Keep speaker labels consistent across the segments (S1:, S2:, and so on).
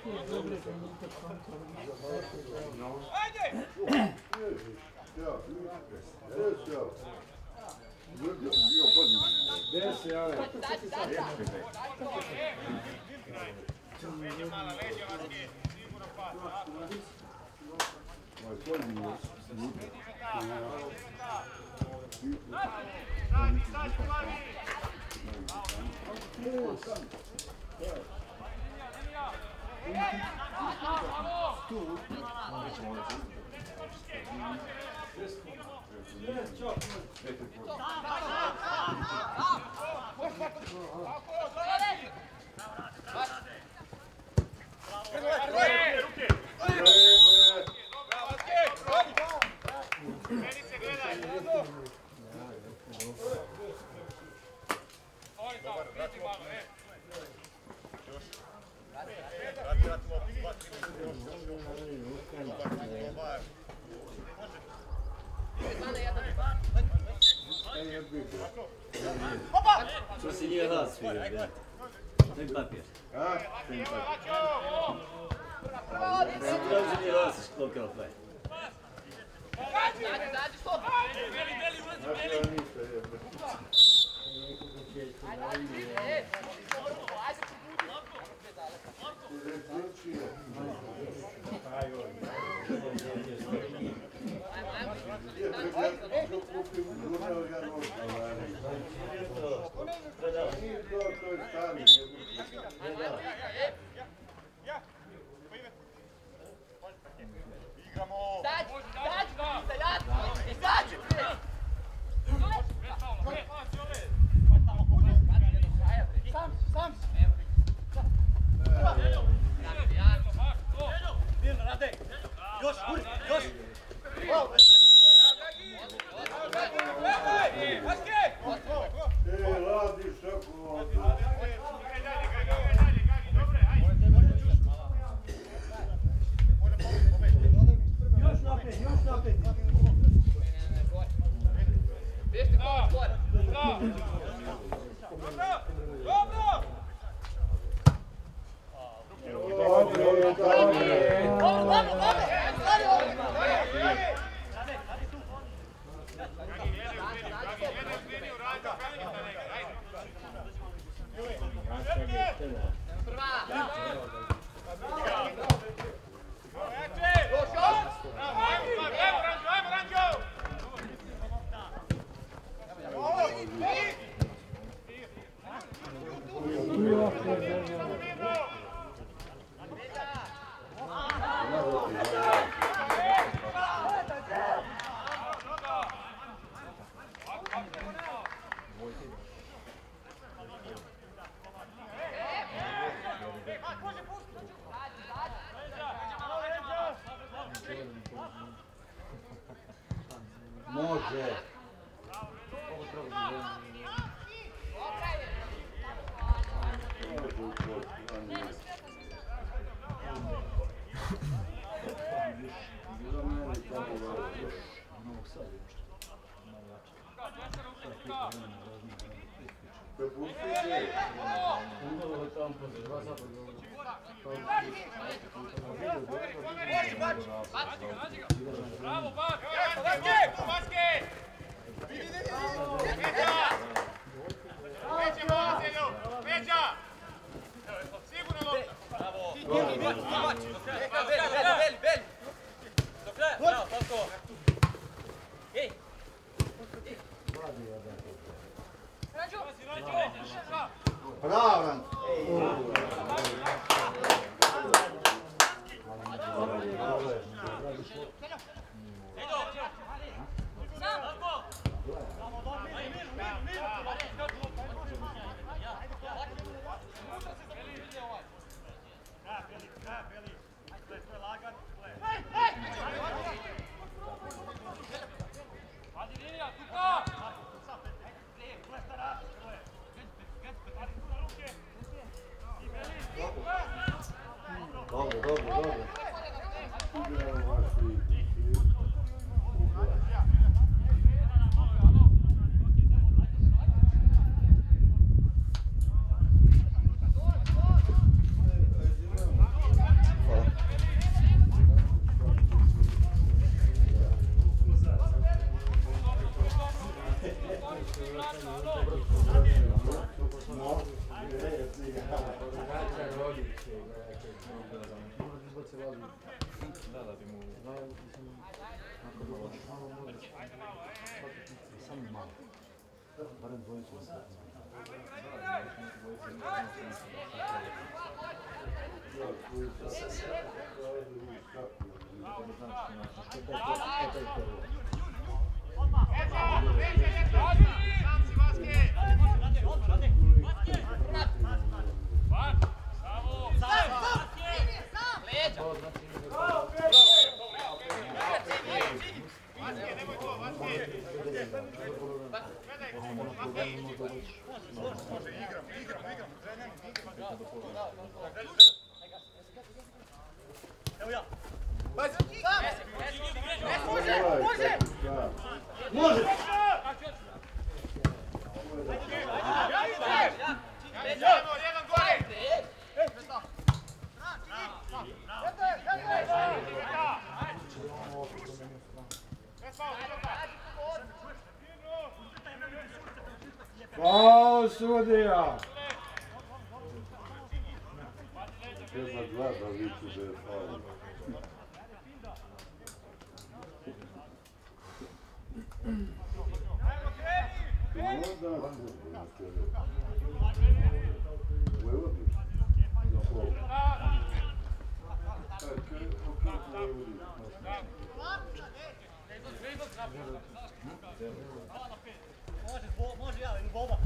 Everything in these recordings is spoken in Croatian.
S1: Co si nije vas vidio? Daj papir. Daj papir. Traži nije vas šklokao faj.
S2: Može.
S3: Bravo,
S2: Bravo!
S3: Ruke!
S2: Da bi mu...
S4: Samo malo. Barem dvojicu.
S5: Bravo, sudija!
S6: Treba dva da viću da je faul.
S3: Može ja, ili Boba.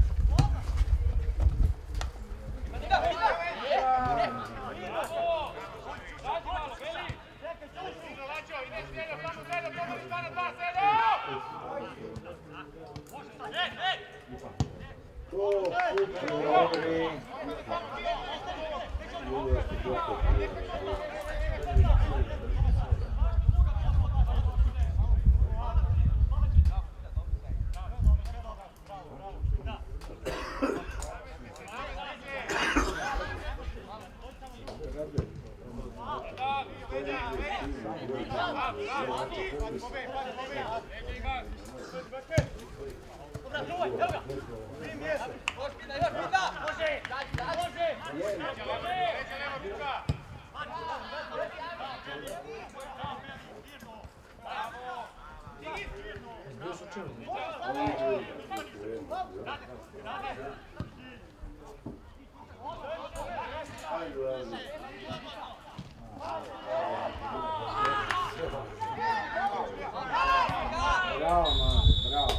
S5: Bravo, mami, bravo.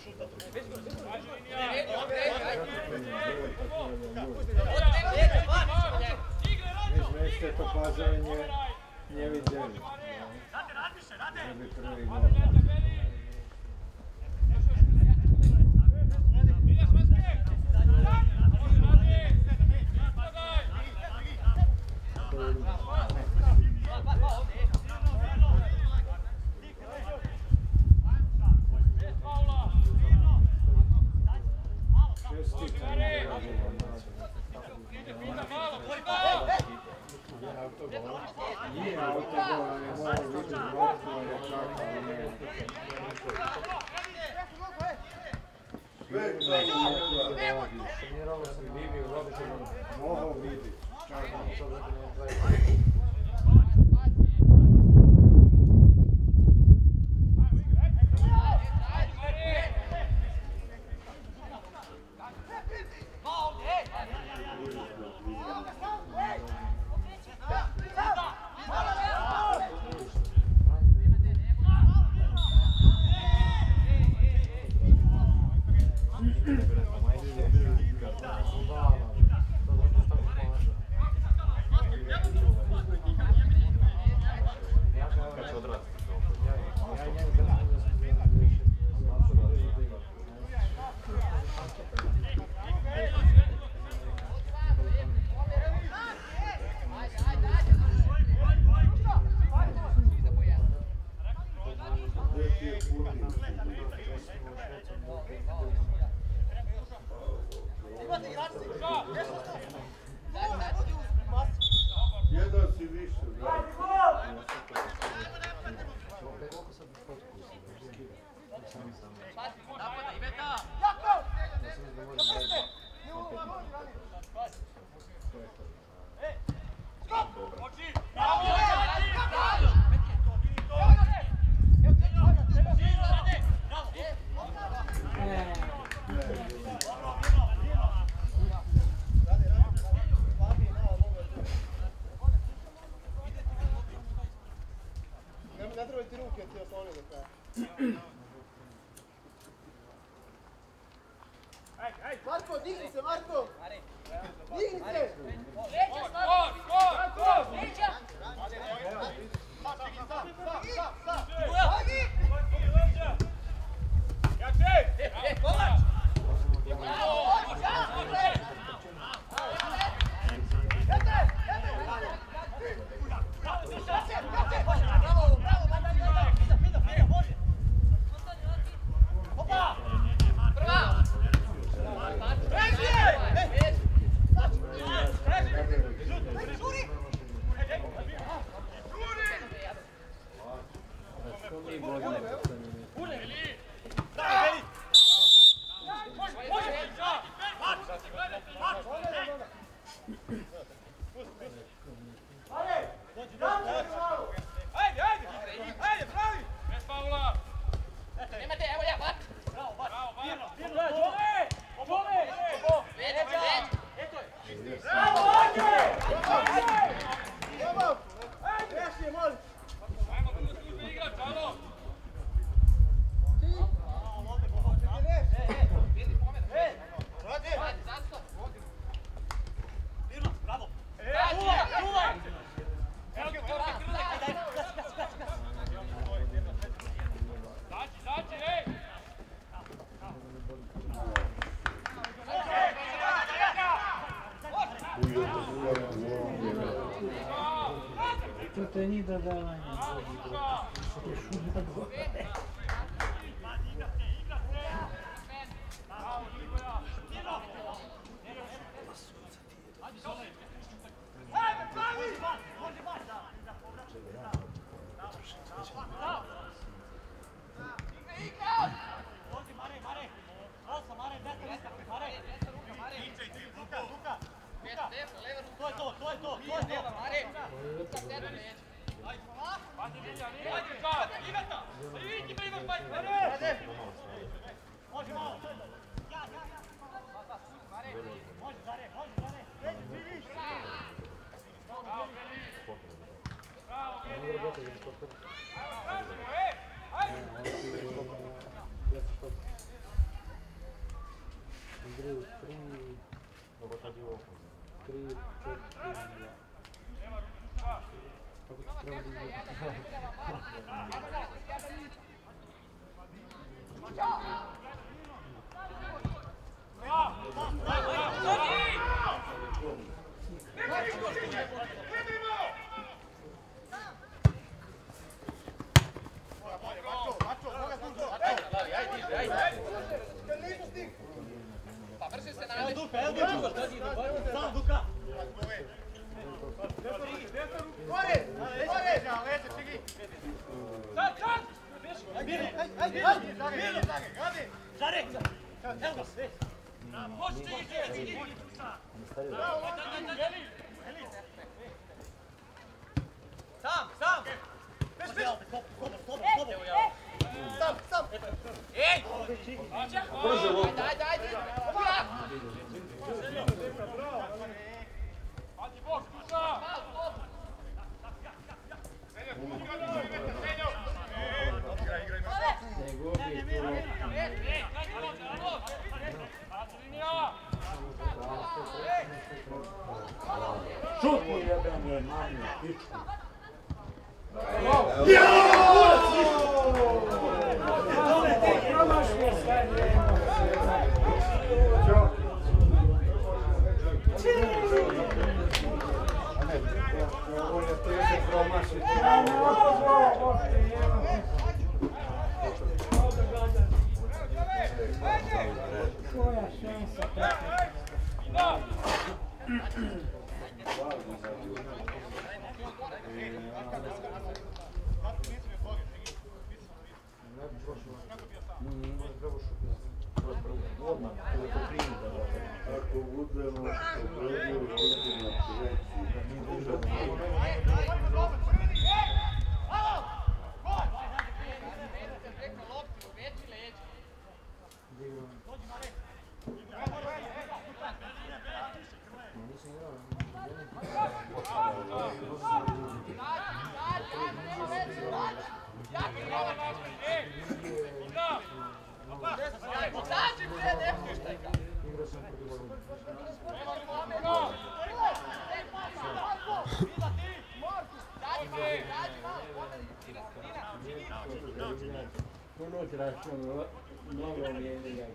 S5: My jsme to plazenie nevideli. Že by prvý gol. Nije autogol, ne mogu vidjeti loptu, ali je čakao nije.
S4: Treniralo sam Bibi u roditelju.
S5: Mogu vidjeti.
S6: Jedan si više, da.
S2: Ne trebaju ti ruke, ti osloni do kraja. Marko, digni se, Marko! Digni se!
S4: To ni dodavanje. Šutni jebanje, mami, pičku. Tome ti promašuje sve vrijeme.
S5: On je teže promašiti.
S4: Koja šansa?
S6: Ako budemo obradili na
S5: Unutrašnjo mnogo mijenja.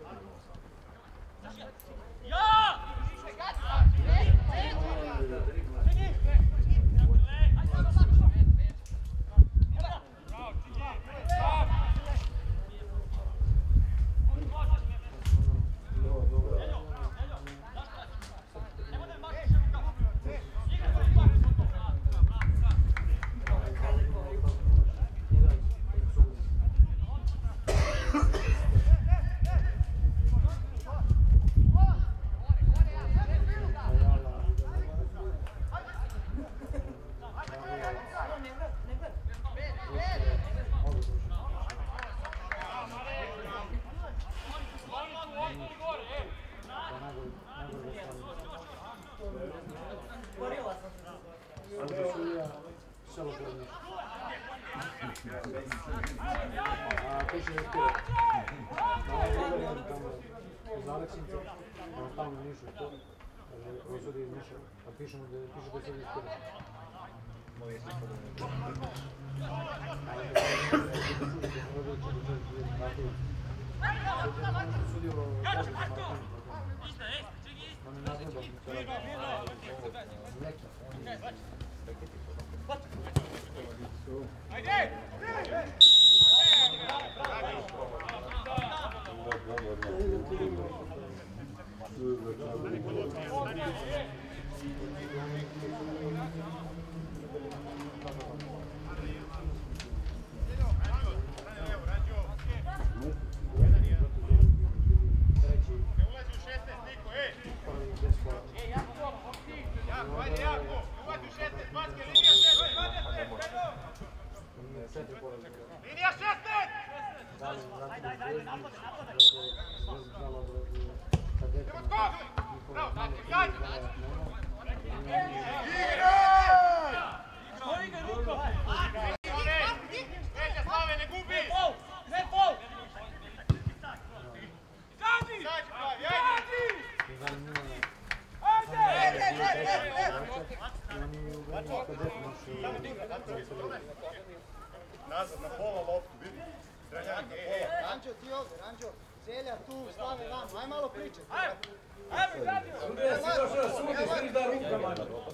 S3: Zadi!
S2: Nazad na pola loptu, vidi. Ranđo ti ovdje, Ranđo. Zelja tu, stave vam, aj malo pričaj.
S4: Sudija si došao, sudi, sudi da rukama.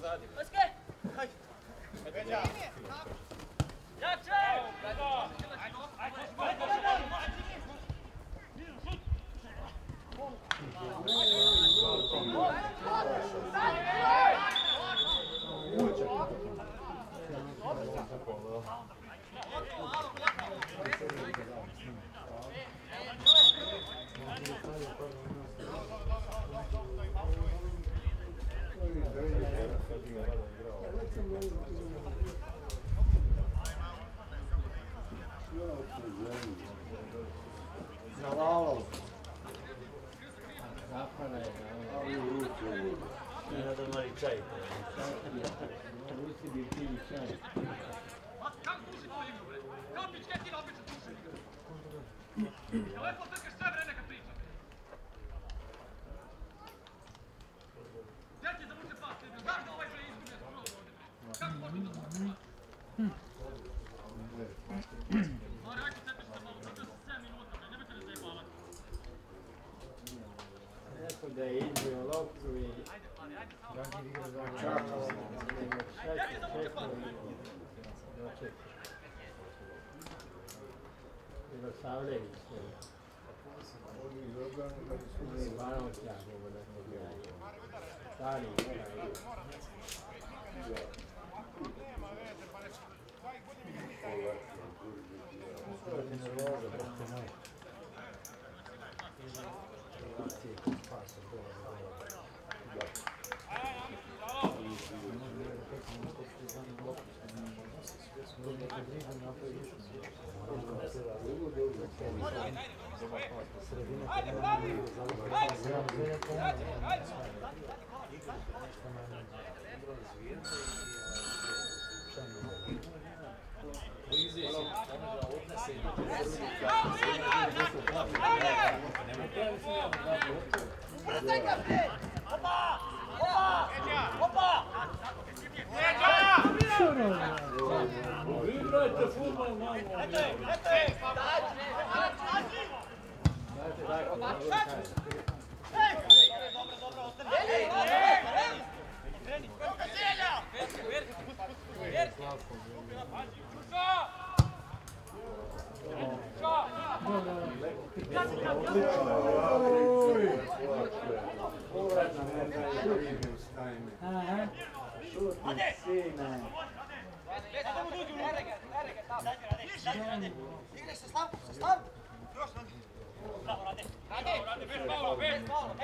S2: Veđa.
S5: Da je izbio loptu i čakao Milosavljević Ivanovća stari Igrajte futbol, mamo!
S2: Igraj se stav, se stav! Bravo, Rade! Rade, bez Pavla, bez!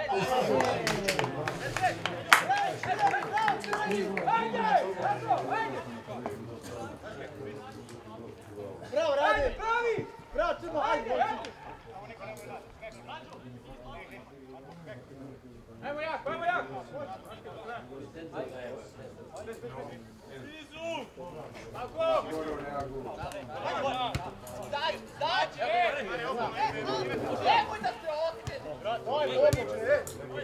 S2: Bravo, Rade! Pravi! Bravo, Crno, ajde!
S3: Ajmo jako, ajmo jako! Tako!
S2: Daj, daj! Nemoj da se okrene! Daj, moguće,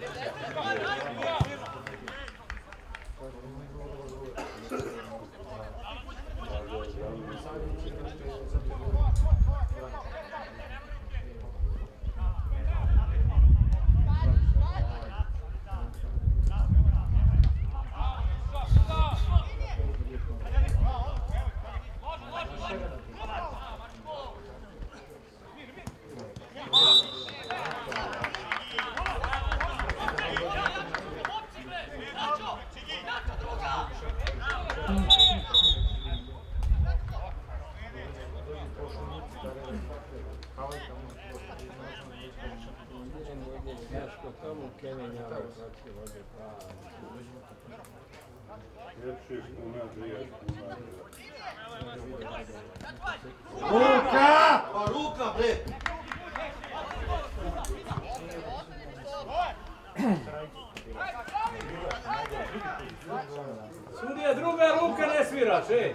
S1: Ruka! Pa ruka, bre!
S4: Sudija, druga ruka ne sviraš, ej!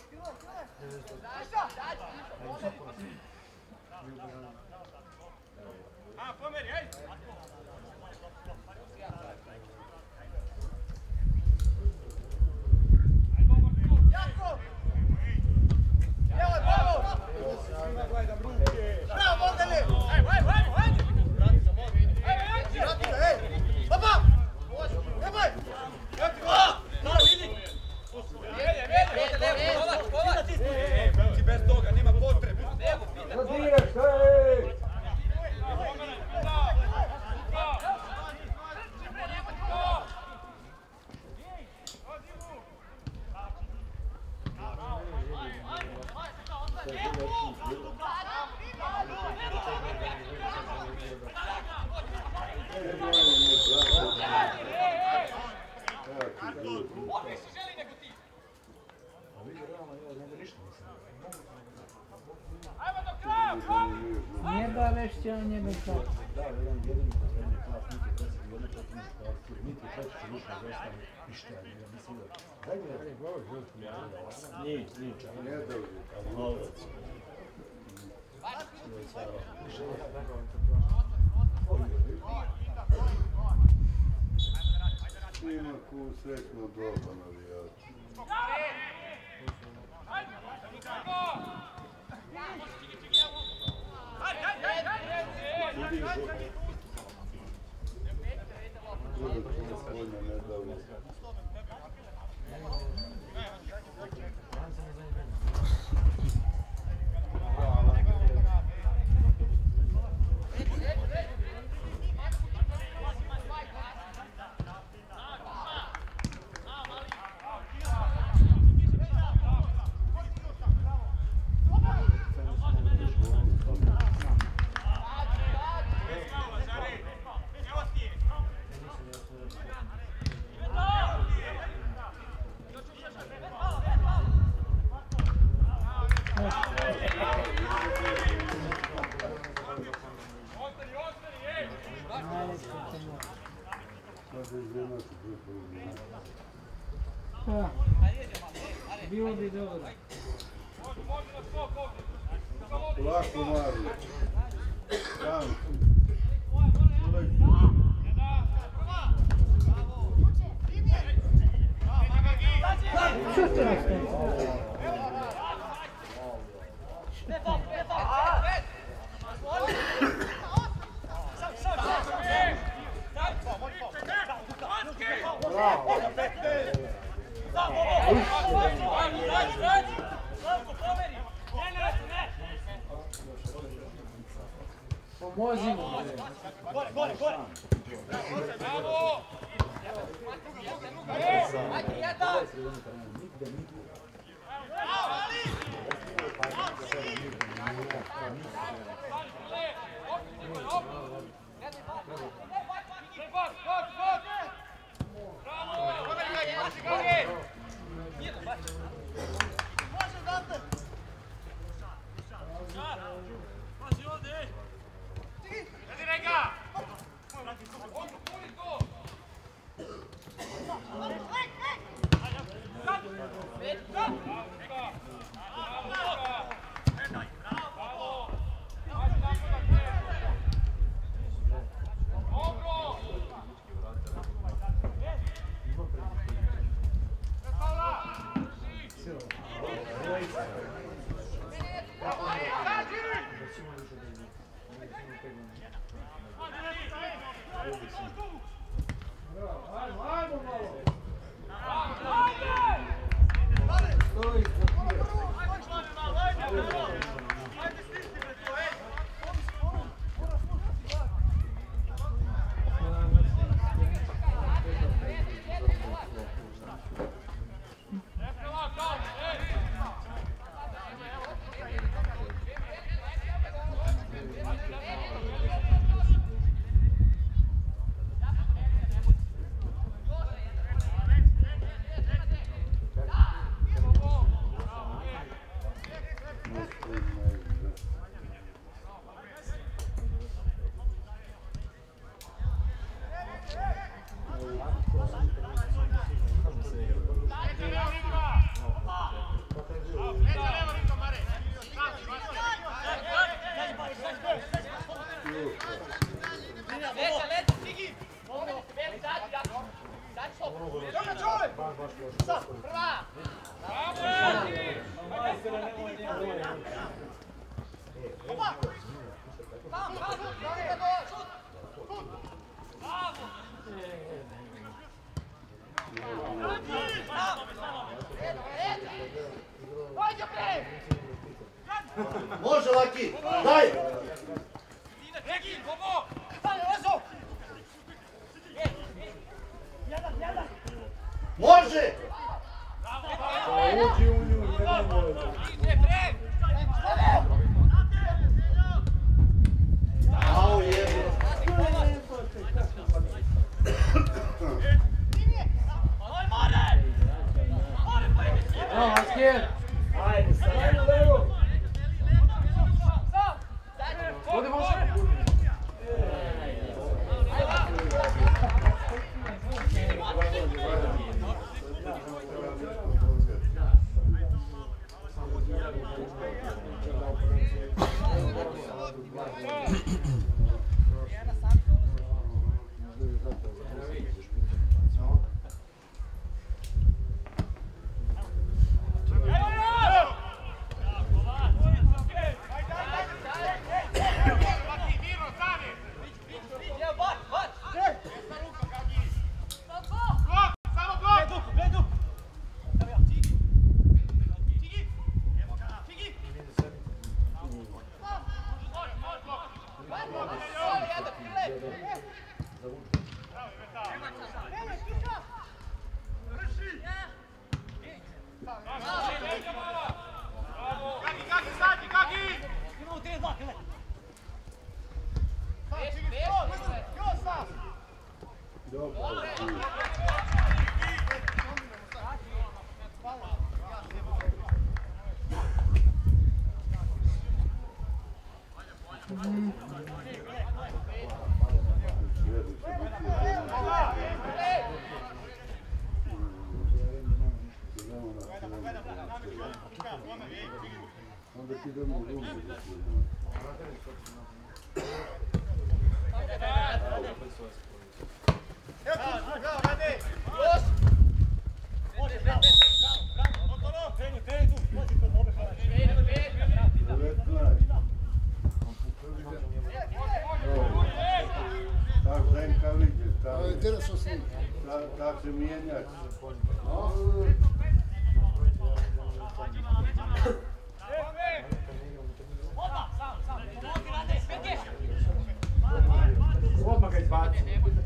S3: Pomeri, hej!
S4: Nie bawisz się, nie wiem co.
S6: Nie dobrze, a ima ku srećno doba navijača. Uvijek smo svojno nedavno.
S4: Bilo bi dobro.
S6: Lako Marija. Tam.
S4: Što ste rekli? Pomozi mu.
S3: Bravo!
S2: Može, Laki, daj! Može!
S5: Uđi u nju,
S2: Au, jebe.
S5: Bravo, Haskir!
S4: Ajde, sad. Ajde, levo.
S5: Odi može!
S6: Onda ti idemo u rumu. Tak se mijenjać.
S5: Odmah ga izbaci.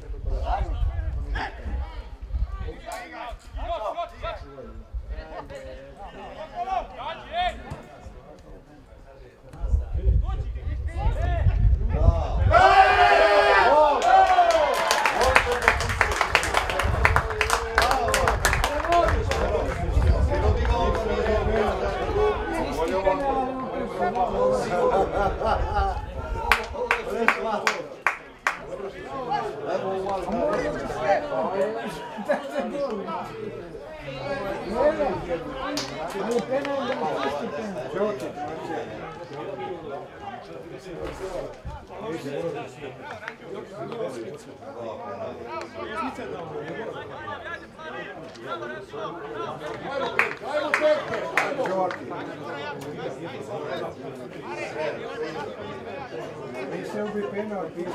S5: Esse bi penal bio.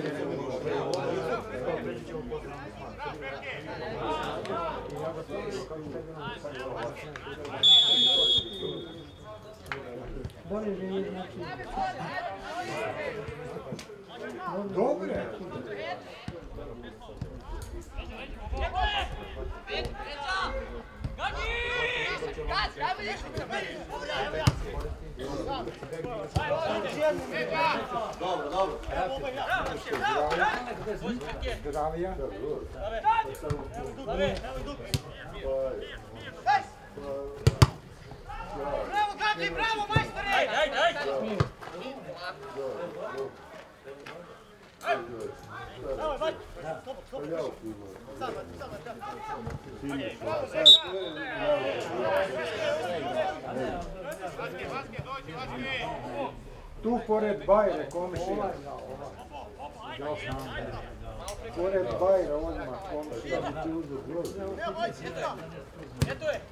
S5: Dobre.
S2: Dobro, dobro.
S5: Zdravija.
S3: Bravo, Gagi, bravo, majstore! Ajde!
S5: Tu pored Bajre, komšija. Pored Bajre, odmah komšija.
S3: Eto je!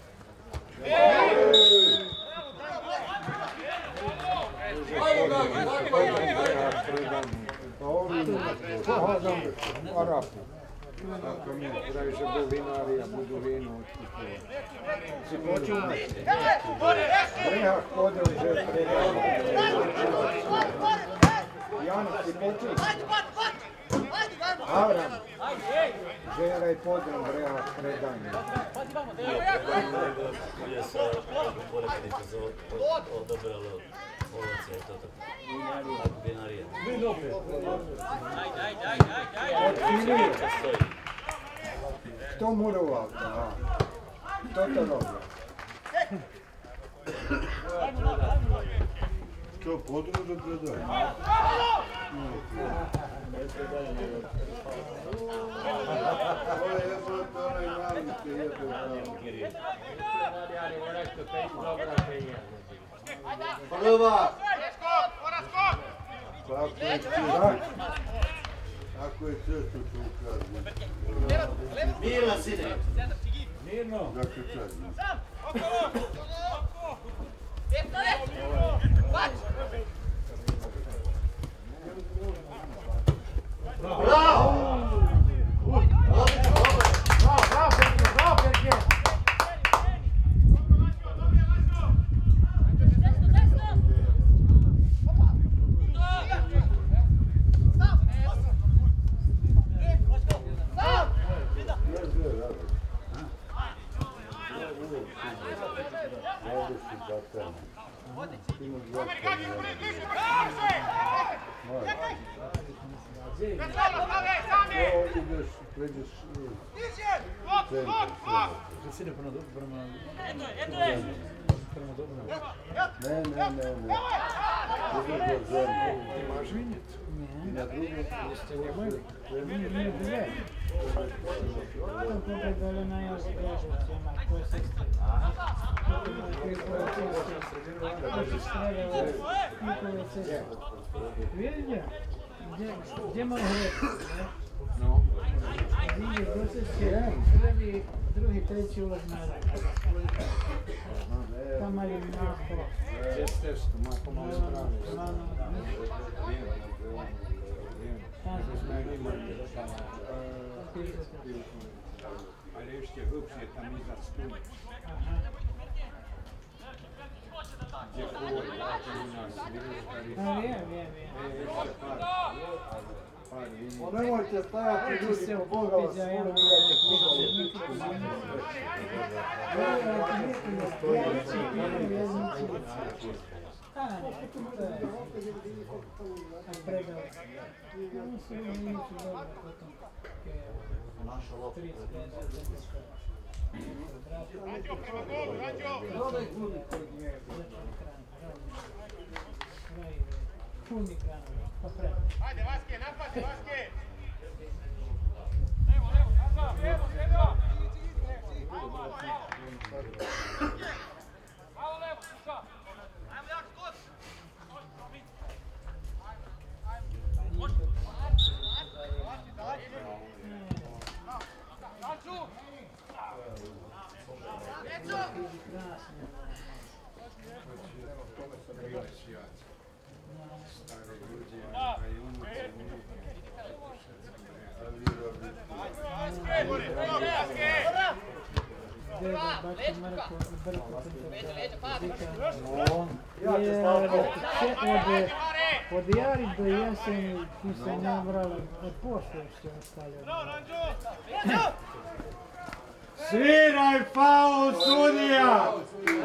S5: Pa ovim pohodom Arapu. Tako mi je, pravi se bulinarija, budu vino otkupuje. Si počuo? Breha podruže Januš i počeli. Avram. Žera i podrum Breha predanje.
S1: Je se porekadite za odobralo ovoce i to tako. Binarija.
S5: Otpilio. Kto muroval to? Kto to robi?
S6: Što, podruže predaj? Ovo je jebate onaj nalike, jebate. Prva! Ako je često što ukazuje.
S1: Mirno, sine!
S5: Mirno.
S6: Dakle, čas.
S1: Bravo!
S4: Vidite? Gdje malo hreti? Vidite, prvi, drugi, treći ulaz na tamo je nako.
S5: Čestešto, malo malo spravo. Ali još je hrupšije tam iza stuni. Gdje koji,
S6: Nemojte stajati ljudi po Boga vas urugate
S3: Ranđo, prema golu, Ranđo! Ajde, Vaske, napadi, Vaske! Levo, nazad, levo! Malo levo, sluša! Ajmo, jak skot! Ranđu!
S4: Od jari do jeseni ti se ne vrali od poslije što je ostavljeno.
S5: Sviraj faul, sudija!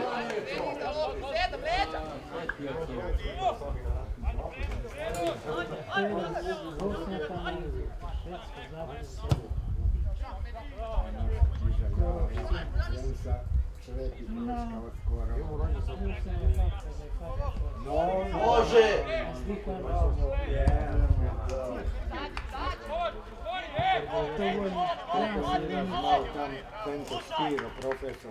S1: Može!
S5: Tento Spiro, profesor,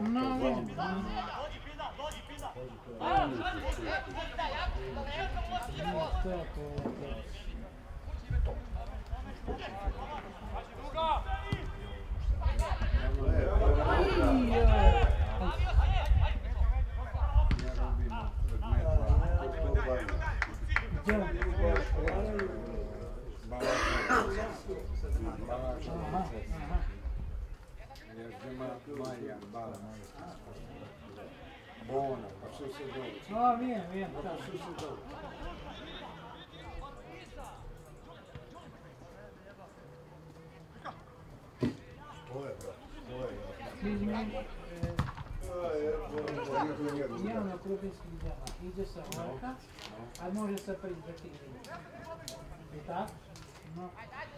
S5: Bona, pa su se dobro.
S4: A, vijem, tako.
S5: Su se dobro.
S4: Javno krupinskih djela. Iđe se orka, a može se prizdati. I tako? No.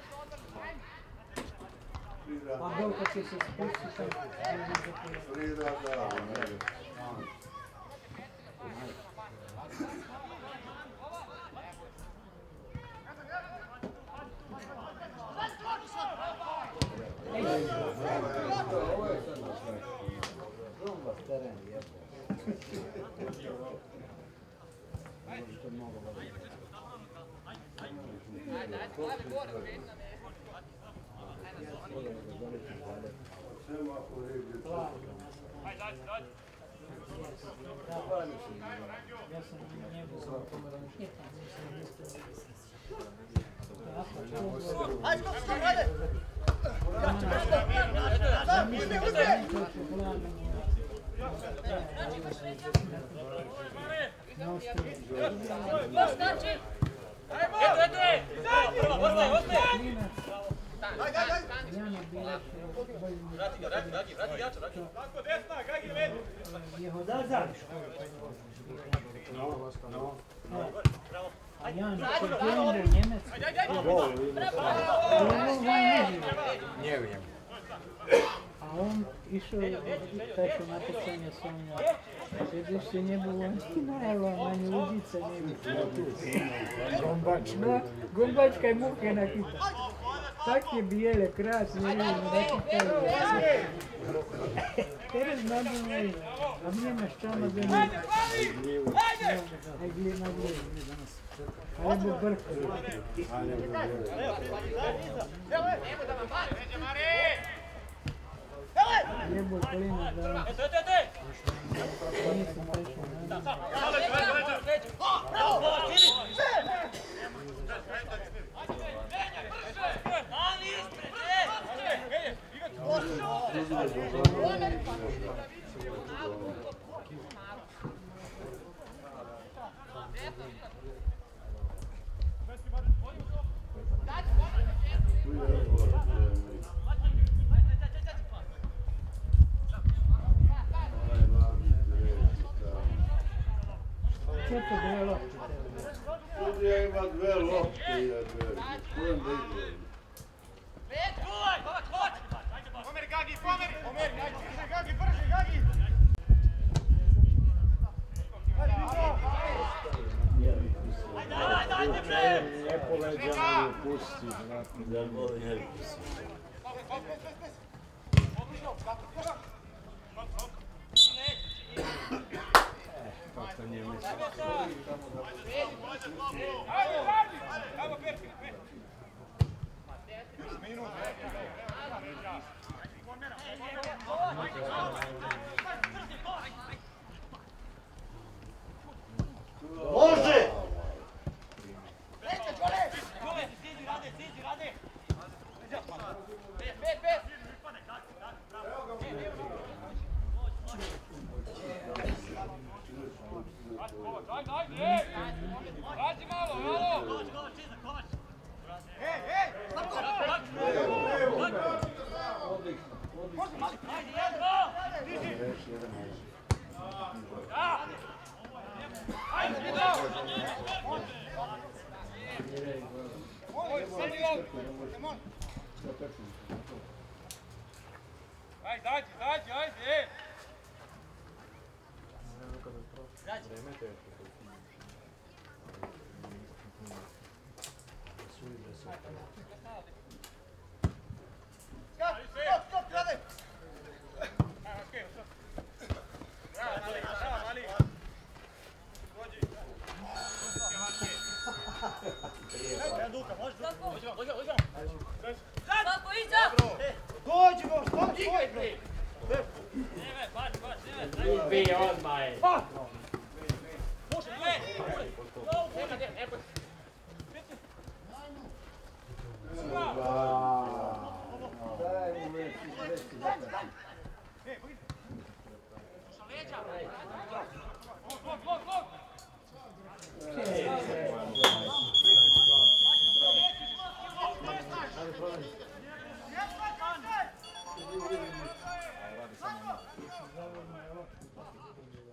S4: A dolko će se spustiti.
S6: Frida, da,
S4: Ja sam njegu
S2: Ajde, stop, ajde!
S4: A Jan, Čerpionde, Njemec.
S5: Ne vijem.
S4: A on išao tako natjecanje sa mnom. Sljedeće nje bilo najava manje udice nego tu. Gombačna, gombačka je muke nakita. Tak je bijele, krasne, nakitali. Teraz nadumaju, a mi nemaš čama da ne. Aj gled na gled. Ajde brko. Jebo kolina da vam. Nisam prešao. Četo dve lopte.
S6: Sudija ima dve lopte, jebe. Kojem da ide?
S3: Pomeri, Gagi, pomeri! Brže, Gagi, brže, Gagi!
S5: Lijepo leđa mi pusti.
S1: Da li ovo ne bi pusio?
S5: Kako nije mislim.
S6: Može!
S3: Ajde! Stop, gledaj! Dođimo, stop,
S1: Vi odmah!
S6: Daj mu već,
S4: ima je očku.